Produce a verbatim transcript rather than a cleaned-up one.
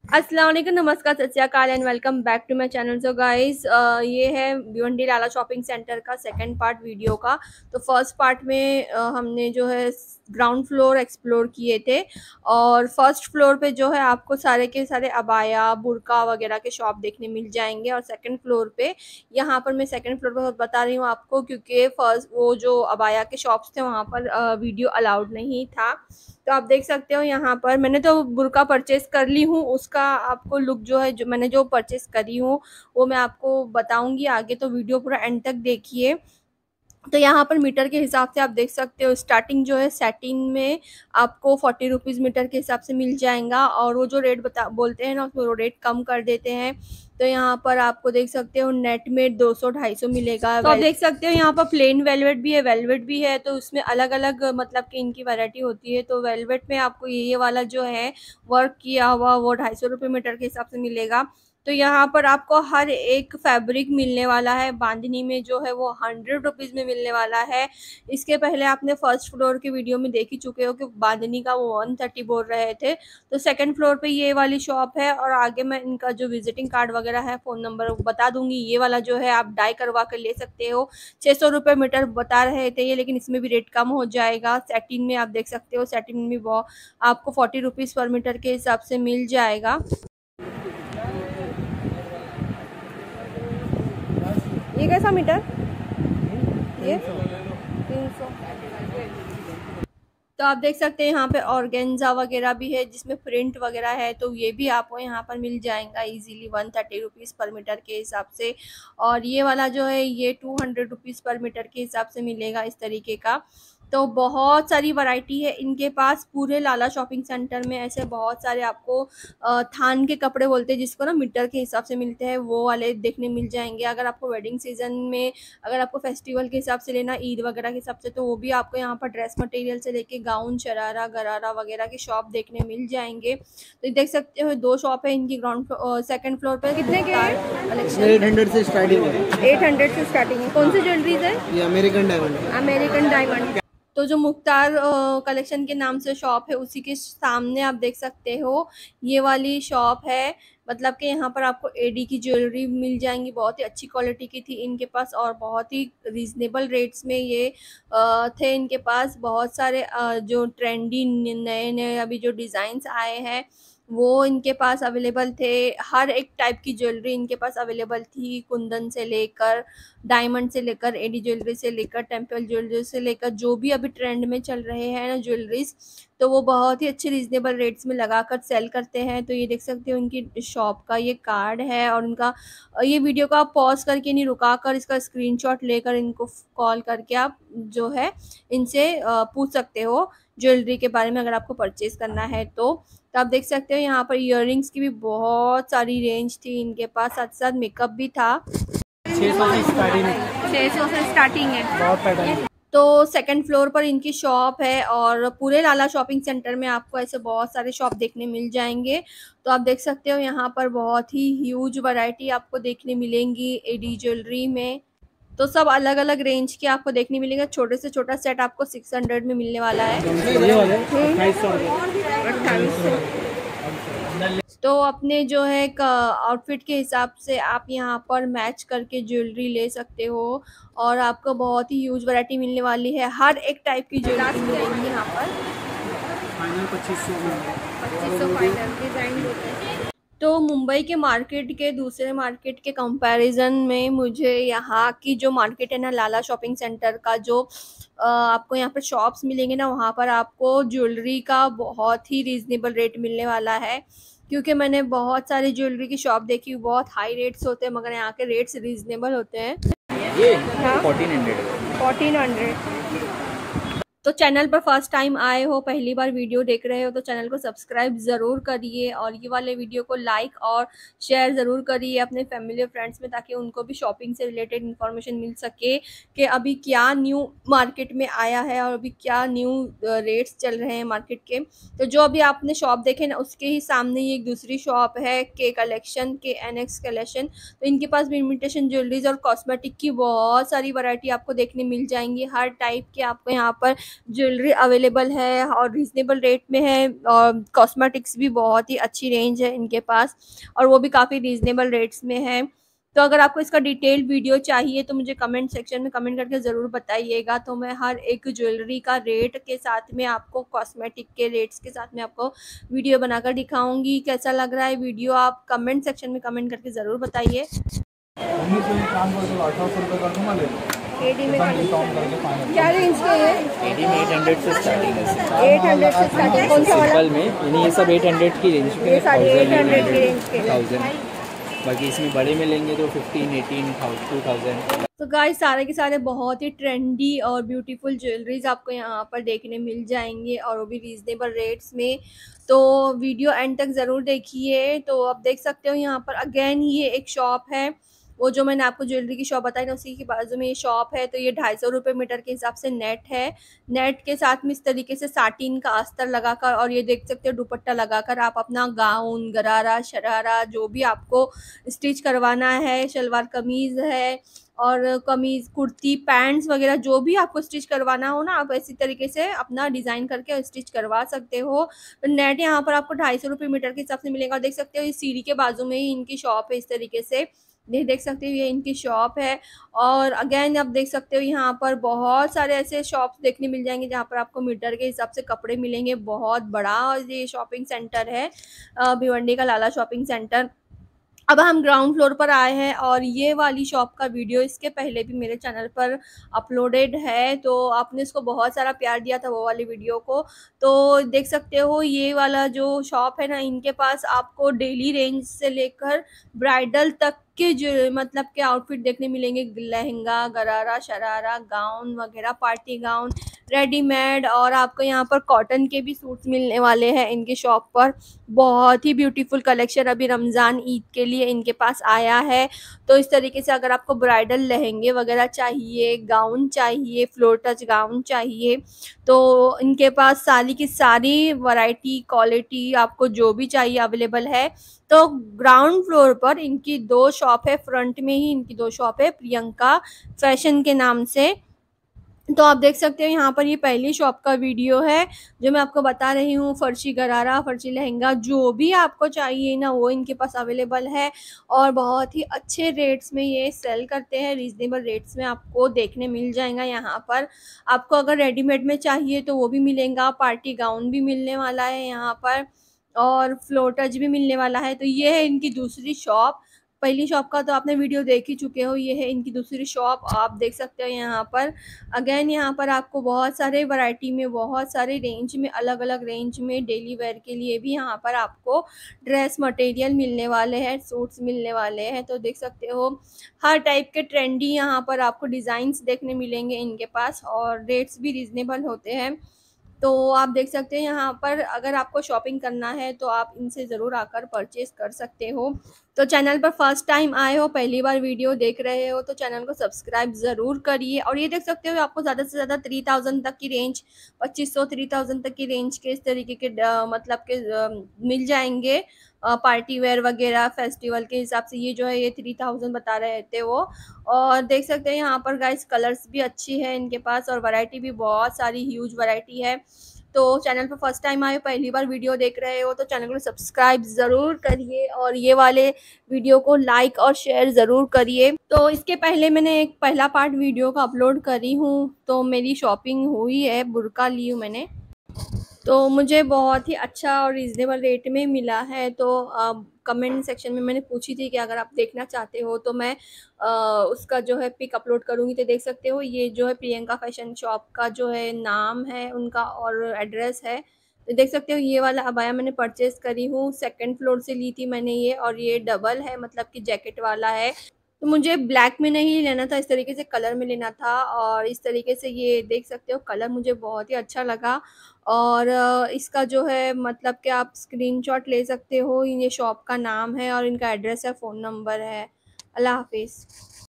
अस्सलाम वालेकुम, नमस्कार, सत श्री अकाल and welcome back to my channel. So guys, ये है भिवंडी लाला शॉपिंग सेंटर का सेकंड पार्ट वीडियो का। तो फर्स्ट पार्ट में uh, हमने जो है ग्राउंड फ्लोर एक्सप्लोर किए थे और फर्स्ट फ्लोर पे जो है आपको सारे के सारे अबाया बुर्का वगैरह के शॉप देखने मिल जाएंगे। और सेकंड फ्लोर पे, यहाँ पर मैं सेकंड फ्लोर पर बता रही हूँ आपको क्योंकि फर्स्ट वो जो अबाया के शॉप्स थे वहाँ पर uh, वीडियो अलाउड नहीं था। तो आप देख सकते हो यहाँ पर मैंने तो बुर्का परचेस कर ली हूँ, उसका आपको लुक जो है जो मैंने जो परचेस करी हूँ वो मैं आपको बताऊंगी आगे, तो वीडियो पूरा एंड तक देखिए। तो यहाँ पर मीटर के हिसाब से आप देख सकते हो, स्टार्टिंग जो है सेटिंग में आपको फोर्टी रुपीज़ मीटर के हिसाब से मिल जाएगा और वो जो रेट बता बोलते हैं ना उसमें वो रेट कम कर देते हैं। तो यहाँ पर आपको देख सकते हो नेट में दो सौ ढाई सौ मिलेगा। तो आप देख सकते हो यहाँ पर प्लेन वेलवेट भी है, वेलवेट भी है, तो उसमें अलग अलग मतलब कि इनकी वैरायटी होती है। तो वेलवेट में आपको ये ये वाला जो है वर्क किया हुआ वो ढाई सौ रुपये मीटर के हिसाब से मिलेगा। तो यहाँ पर आपको हर एक फैब्रिक मिलने वाला है। बांधनी में जो है वो हंड्रेड रुपीज़ में मिलने वाला है। इसके पहले आपने फर्स्ट फ्लोर की वीडियो में देख ही चुके हो कि बांधनी का वो वन थर्टी बोल रहे थे। तो सेकंड फ्लोर पे ये वाली शॉप है और आगे मैं इनका जो विजिटिंग कार्ड वगैरह है, फ़ोन नंबर बता दूंगी। ये वाला जो है आप डाई करवा कर ले सकते हो। छः सौ रुपये मीटर बता रहे थे ये, लेकिन इसमें भी रेट कम हो जाएगा। सेटिन में आप देख सकते हो, सेटिन में भी वो आपको फोर्टी रुपीज़ पर मीटर के हिसाब से मिल जाएगा। ये कैसा मीटर? ये तीन सौ। तो आप देख सकते हैं यहाँ पे ऑर्गेन्जा वगैरह भी है जिसमें प्रिंट वगैरह है, तो ये भी आपको यहाँ पर मिल जाएगा easily one thirty rupees per metre के हिसाब से। और ये वाला जो है ये two hundred rupees per metre के हिसाब से मिलेगा इस तरीके का। तो बहुत सारी वैरायटी है इनके पास। पूरे लाला शॉपिंग सेंटर में ऐसे बहुत सारे आपको अ, थान के कपड़े बोलते हैं जिसको ना मीटर के हिसाब से मिलते हैं, वो वाले देखने मिल जाएंगे। अगर आपको वेडिंग सीजन में, अगर आपको फेस्टिवल के हिसाब से लेना, ईद वगैरह के हिसाब से, तो वो भी आपको यहाँ पर ड्रेस मटेरियल से लेके गाउन, शरारा, गरारा वगैरह की शॉप देखने मिल जाएंगे। तो देख सकते हो दो शॉप है इनकी ग्राउंड सेकंड फ्लोर पर। कितने के कलेक्शन? एट हंड्रेड से स्टार्टिंग है। एट हंड्रेड से स्टार्टिंग है। कौन सी ज्वेलरीज है? ये अमेरिकन डायमंड है। American diamond. तो जो मुख्तार कलेक्शन के नाम से शॉप है उसी के सामने आप देख सकते हो ये वाली शॉप है। मतलब कि यहाँ पर आपको एडी की ज्वेलरी मिल जाएंगी, बहुत ही अच्छी क्वालिटी की थी इनके पास और बहुत ही रीज़नेबल रेट्स में ये अ, थे इनके पास। बहुत सारे अ, जो ट्रेंडी नए नए अभी जो डिज़ाइंस आए हैं वो इनके पास अवेलेबल थे। हर एक टाइप की ज्वेलरी इनके पास अवेलेबल थी, कुंदन से लेकर डायमंड से लेकर एडी ज्वेलरी से लेकर टेम्पल ज्वेलरी से लेकर जो भी अभी ट्रेंड में चल रहे हैं ना ज्वेलरीज, तो वो बहुत ही अच्छे रीजनेबल रेट्स में लगाकर सेल करते हैं। तो ये देख सकते हो इनकी शॉप का ये कार्ड है और उनका ये वीडियो को आप पॉज करके नहीं, रुका कर इसका स्क्रीनशॉट लेकर इनको कॉल करके आप जो है इनसे अ, पूछ सकते हो ज्वेलरी के बारे में अगर आपको परचेज करना है तो। तो आप देख सकते हो यहाँ पर इयररिंग्स की भी बहुत सारी रेंज थी इनके पास, साथ साथ मेकअप भी था। छह सौ से स्टार्टिंग है। छः सौ से स्टार्टिंग है। बहुत पैटर्न। तो सेकंड फ्लोर पर इनकी शॉप है और पूरे लाला शॉपिंग सेंटर में आपको ऐसे बहुत सारे शॉप देखने मिल जाएंगे। तो आप देख सकते हो यहाँ पर बहुत ही ह्यूज वैरायटी आपको देखने मिलेंगी एडी ज्वेलरी में। तो सब अलग अलग रेंज के आपको देखने मिलेगा। छोटे से छोटा सेट आपको सिक्स हंड्रेड में मिलने वाला है। ये वाले अट्ठाईस सौ रुपये। अट्ठाईस सौ। तो अपने जो है आउटफिट के हिसाब से आप यहाँ पर मैच करके ज्वेलरी ले सकते हो और आपको बहुत ही ह्यूज वैरायटी मिलने वाली है। हर एक टाइप की ज्वेलरी मिलेगी यहाँ पर। फाइनल पच्चीस सौ में। पच्चीस सौ फाइनल डिज़ाइन होते हैं। तो मुंबई के मार्केट के दूसरे मार्केट के कंपैरिजन में मुझे यहाँ की जो मार्केट है ना लाला शॉपिंग सेंटर का, जो अ, आपको यहाँ पर शॉप्स मिलेंगे ना वहाँ पर आपको ज्वेलरी का बहुत ही रीज़नेबल रेट मिलने वाला है। क्योंकि मैंने बहुत सारी ज्वेलरी की शॉप देखी, बहुत हाई रेट्स होते हैं मगर यहाँ के रेट्स रीज़नेबल होते हैं। ये हाँ, फोर्टीन हंड्रेड। Fourteen hundred. तो चैनल पर फर्स्ट टाइम आए हो, पहली बार वीडियो देख रहे हो, तो चैनल को सब्सक्राइब ज़रूर करिए और ये वाले वीडियो को लाइक और शेयर ज़रूर करिए अपने फैमिली और फ्रेंड्स में, ताकि उनको भी शॉपिंग से रिलेटेड इन्फॉर्मेशन मिल सके कि अभी क्या न्यू मार्केट में आया है और अभी क्या न्यू रेट्स चल रहे हैं मार्केट के। तो जो अभी आपने शॉप देखे ना उसके ही सामने ये एक दूसरी शॉप है के कलेक्शन, के एन एक्स कलेक्शन। तो इनके पास भी इमिटेशन ज्वेलरीज और कॉस्मेटिक की बहुत सारी वैरायटी आपको देखने मिल जाएंगी। हर टाइप के आपको यहाँ पर ज्वेलरी अवेलेबल है और रीज़नेबल रेट में है, और कॉस्मेटिक्स भी बहुत ही अच्छी रेंज है इनके पास, और वो भी काफ़ी रीज़नेबल रेट्स में है। तो अगर आपको इसका डिटेल वीडियो चाहिए तो मुझे कमेंट सेक्शन में कमेंट करके ज़रूर बताइएगा। तो मैं हर एक ज्वेलरी का रेट के साथ में आपको, कॉस्मेटिक के रेट्स के साथ में आपको वीडियो बनाकर दिखाऊंगी। कैसा लग रहा है वीडियो आप कमेंट सेक्शन में कमेंट करके ज़रूर बताइए। उन्नीस सौ एक काम कर दो, अठारह सौ रुपये कर दूँगा, ले लो। एडी में डिस्काउंट करके फाइनल। क्या रेंज के ये? एटी में एट हंड्रेड से स्टार्टिंग है। एट हंड्रेड से स्टार्टिंग कौन सा वाला? सिंपल में यानी ये सब एट हंड्रेड की रेंज के, ये सारे एट हंड्रेड की रेंज के। थाउजेंड। बाकी इसमें बड़े में लेंगे तो फिफ्टीन एटीन टू थाउजेंड। तो गाइस सारे के सारे बहुत ही ट्रेंडी और ब्यूटीफुल ज्वेलरीज आपको यहाँ पर देखने मिल जाएंगे, और वो भी रीज़नेबल रेट्स में। तो वीडियो एंड तक ज़रूर देखिए। तो आप देख सकते हो यहाँ पर अगेन ये एक शॉप है, वो जो मैंने आपको ज्वेलरी की शॉप बताई ना उसी के बाजू में ये शॉप है। तो ये ढाई सौ रुपये मीटर के हिसाब से नेट है। नेट के साथ में इस तरीके से साटिन का अस्तर लगाकर, और ये देख सकते हो दुपट्टा लगाकर आप अपना गाउन, गरारा, शरारा जो भी आपको स्टिच करवाना है, शलवार कमीज़ है और कमीज़, कुर्ती, पैंट्स वगैरह जो भी आपको स्टिच करवाना हो ना, आप ऐसी तरीके से अपना डिज़ाइन करके स्टिच करवा सकते हो। तो नेट यहाँ पर आपको ढाई सौ रुपये मीटर के हिसाब से मिलेगा। देख सकते हो ये सीढ़ी के बाजू में ही इनकी शॉप है। इस तरीके से ये देख सकते हो ये इनकी शॉप है। और अगेन आप देख सकते हो यहाँ पर बहुत सारे ऐसे शॉप्स देखने मिल जाएंगे जहाँ पर आपको मीटर के हिसाब से कपड़े मिलेंगे। बहुत बड़ा ये शॉपिंग सेंटर है, भिवंडी का लाला शॉपिंग सेंटर। अब हम ग्राउंड फ्लोर पर आए हैं, और ये वाली शॉप का वीडियो इसके पहले भी मेरे चैनल पर अपलोडेड है, तो आपने इसको बहुत सारा प्यार दिया था वो वाली वीडियो को। तो देख सकते हो ये वाला जो शॉप है ना, इनके पास आपको डेली रेंज से लेकर ब्राइडल तक के जो मतलब के आउटफिट देखने मिलेंगे। लहंगा, गरारा, शरारा, गाउन वगैरह, पार्टी गाउन, रेडीमेड, और आपको यहाँ पर कॉटन के भी सूट्स मिलने वाले हैं इनकी शॉप पर। बहुत ही ब्यूटीफुल कलेक्शन अभी रमज़ान ईद के लिए इनके पास आया है। तो इस तरीके से अगर आपको ब्राइडल लहंगे वगैरह चाहिए, गाउन चाहिए, फ्लोर टच गाउन चाहिए, तो इनके पास सारी की सारी वैरायटी, क्वालिटी आपको जो भी चाहिए अवेलेबल है। तो ग्राउंड फ्लोर पर इनकी दो शॉप है, फ्रंट में ही इनकी दो शॉप है प्रियंका फैशन के नाम से। तो आप देख सकते हो यहाँ पर ये पहली शॉप का वीडियो है जो मैं आपको बता रही हूँ। फर्शी गरारा, फर्शी लहंगा जो भी आपको चाहिए ना वो इनके पास अवेलेबल है, और बहुत ही अच्छे रेट्स में ये सेल करते हैं। रीज़नेबल रेट्स में आपको देखने मिल जाएगा यहाँ पर। आपको अगर रेडीमेड में चाहिए तो वो भी मिलेगा, पार्टी गाउन भी मिलने वाला है यहाँ पर, और फ्लोर टच भी मिलने वाला है। तो ये है इनकी दूसरी शॉप। पहली शॉप का तो आपने वीडियो देख ही चुके हो, ये है इनकी दूसरी शॉप। आप देख सकते हो यहाँ पर अगेन यहाँ पर आपको बहुत सारे वैरायटी में, बहुत सारे रेंज में, अलग अलग रेंज में डेली वेयर के लिए भी यहाँ पर आपको ड्रेस मटेरियल मिलने वाले हैं, सूट्स मिलने वाले हैं। तो देख सकते हो हर टाइप के ट्रेंडी यहाँ पर आपको डिज़ाइंस देखने मिलेंगे इनके पास, और रेट्स भी रीज़नेबल होते हैं। तो आप देख सकते हैं यहाँ पर अगर आपको शॉपिंग करना है तो आप इनसे ज़रूर आकर परचेज़ कर सकते हो। तो चैनल पर फर्स्ट टाइम आए हो, पहली बार वीडियो देख रहे हो, तो चैनल को सब्सक्राइब ज़रूर करिए। और ये देख सकते हो आपको ज़्यादा से ज़्यादा थ्री थाउजेंड तक की रेंज, पच्चीस सौ थ्री थाउजेंड तक की रेंज के इस तरीके के अ, मतलब के अ, मिल जाएंगे। पार्टी वेयर वगैरह फेस्टिवल के हिसाब से ये जो है ये थ्री थाउजेंड बता रहे थे वो। और देख सकते हैं यहाँ पर गाइस कलर्स भी अच्छी है इनके पास, और वैरायटी भी बहुत सारी ह्यूज वैरायटी है। तो चैनल पर फर्स्ट टाइम आए, पहली बार वीडियो देख रहे हो, तो चैनल को सब्सक्राइब ज़रूर करिए, और ये वाले वीडियो को लाइक और शेयर ज़रूर करिए। तो इसके पहले मैंने एक पहला पार्ट वीडियो का अपलोड करी हूँ, तो मेरी शॉपिंग हुई है, बुर्का ली हूँ मैंने, तो मुझे बहुत ही अच्छा और रीज़नेबल रेट में मिला है। तो कमेंट सेक्शन में मैंने पूछी थी कि अगर आप देखना चाहते हो तो मैं आ, उसका जो है पिक अपलोड करूँगी। तो देख सकते हो ये जो है प्रियंका फैशन शॉप का जो है नाम है उनका और एड्रेस है। तो देख सकते हो ये वाला अबाया मैंने परचेज़ करी हूँ, सेकंड फ्लोर से ली थी मैंने ये, और ये डबल है मतलब कि जैकेट वाला है। तो मुझे ब्लैक में नहीं लेना था, इस तरीके से कलर में लेना था, और इस तरीके से ये देख सकते हो कलर मुझे बहुत ही अच्छा लगा। और इसका जो है मतलब कि आप स्क्रीनशॉट ले सकते हो, ये शॉप का नाम है और इनका एड्रेस है, फ़ोन नंबर है। अल्लाह हाफ़िज़।